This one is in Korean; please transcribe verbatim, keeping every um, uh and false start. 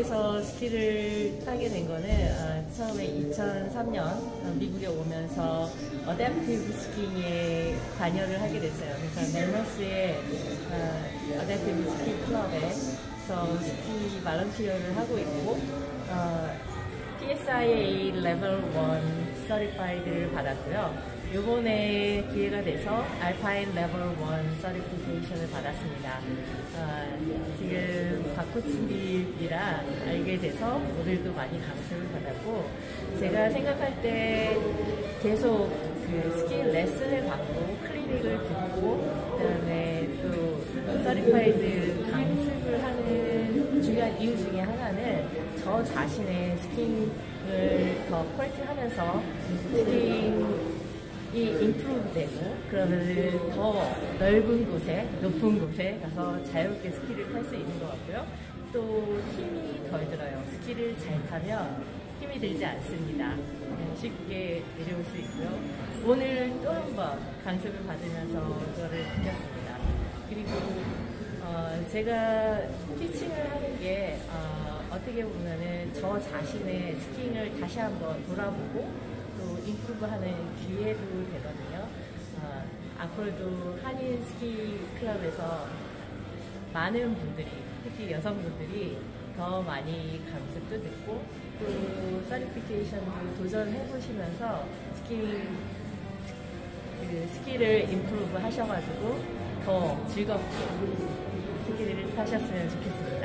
미국에서 스키를 타게 된 거는 어, 처음에 이천삼 년 어, 미국에 오면서 어댑티브 스키잉에 관여를 하게 됐어요. 그래서 멜머스의 어, 어댑티브 스키 클럽에서 스키 발런티어를 하고 있고 어, 피에스아이에이 레벨 일 서티파이드를 받았고요. 요번에 기회가 돼서 알파인 레벨 일 서티피케이션을 받았습니다. 어, 지금 박코치님이라 알게 돼서 오늘도 많이 강습을 받았고, 제가 생각할 때 계속 그 스키 레슨을 받고 클리닉을 듣고 그다음에 또 서티파이드 강습을 하는 중요한 이유 중에 하나는 저 자신의 스키잉을 더 퀄리티하면서 스키잉 이 임프루브 되고 그러면 더 넓은 곳에 높은 곳에 가서 자유롭게 스키를 탈 수 있는 것 같고요. 또 힘이 덜 들어요. 스키를 잘 타면 힘이 들지 않습니다. 쉽게 내려올 수 있고요. 오늘 또 한 번 강습을 받으면서 그거를 느꼈습니다. 그리고 어, 제가 티칭을 하는 게 어, 어떻게 보면은 저 자신의 스키잉을 다시 한번 돌아보고 또 임프루브하는 기회도 되거든요. 어, 앞으로도 한인 스키 클럽에서 많은 분들이, 특히 여성분들이 더 많이 강습도 듣고 또 서티피케이션도 도전해 보시면서 스키, 그 스키를 임프루브 하셔가지고 더 즐겁게 스키를 타셨으면 좋겠습니다.